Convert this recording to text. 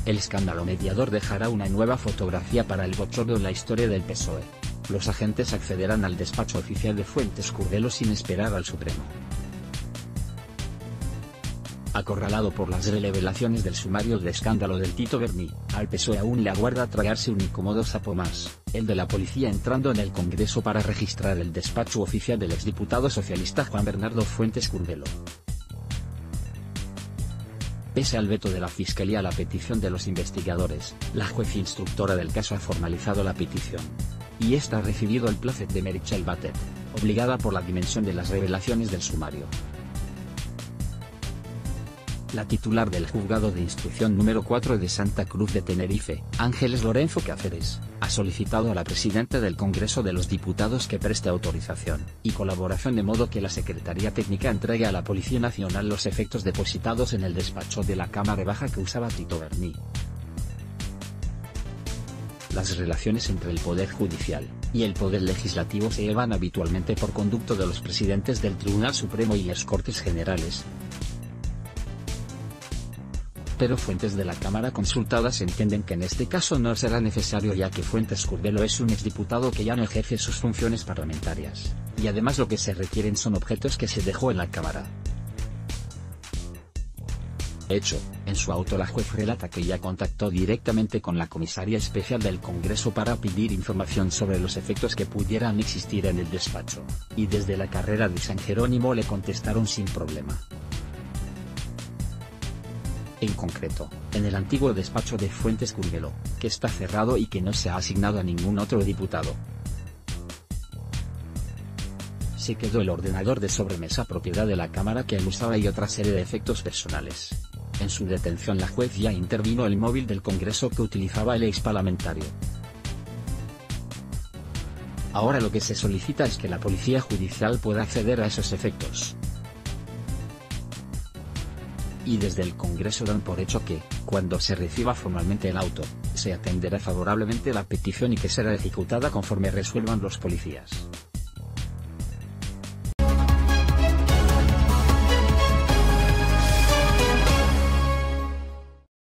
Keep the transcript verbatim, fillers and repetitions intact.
El escándalo mediador dejará una nueva fotografía para el bochorno en la historia del P S O E. Los agentes accederán al despacho oficial de Fuentes Curbelo sin esperar al Supremo. Acorralado por las revelaciones del sumario de escándalo del Tito Berni, al P S O E aún le aguarda tragarse un incómodo sapo más, el de la policía entrando en el Congreso para registrar el despacho oficial del exdiputado socialista Juan Bernardo Fuentes Curbelo. Pese al veto de la Fiscalía a la petición de los investigadores, la juez instructora del caso ha formalizado la petición. Y esta ha recibido el plácet de Meritxell Batet, obligada por la dimensión de las revelaciones del sumario. La titular del Juzgado de Instrucción número cuatro de Santa Cruz de Tenerife, Ángeles Lorenzo Cáceres, ha solicitado a la presidenta del Congreso de los Diputados que preste autorización y colaboración de modo que la Secretaría Técnica entregue a la Policía Nacional los efectos depositados en el despacho de la Cámara Baja que usaba Tito Berni. Las relaciones entre el Poder Judicial y el Poder Legislativo se llevan habitualmente por conducto de los presidentes del Tribunal Supremo y las Cortes Generales. Pero fuentes de la Cámara consultadas entienden que en este caso no será necesario ya que Fuentes Curbelo es un exdiputado que ya no ejerce sus funciones parlamentarias, y además lo que se requieren son objetos que se dejó en la Cámara. De hecho, en su auto la juez relata que ya contactó directamente con la Comisaría Especial del Congreso para pedir información sobre los efectos que pudieran existir en el despacho, y desde la carrera de San Jerónimo le contestaron sin problema. En concreto, en el antiguo despacho de Fuentes Curbelo, que está cerrado y que no se ha asignado a ningún otro diputado, se quedó el ordenador de sobremesa propiedad de la Cámara que él usaba y otra serie de efectos personales. En su detención la juez ya intervino el móvil del Congreso que utilizaba el ex parlamentario. Ahora lo que se solicita es que la Policía Judicial pueda acceder a esos efectos. Y desde el Congreso dan por hecho que, cuando se reciba formalmente el auto, se atenderá favorablemente la petición y que será ejecutada conforme resuelvan los policías.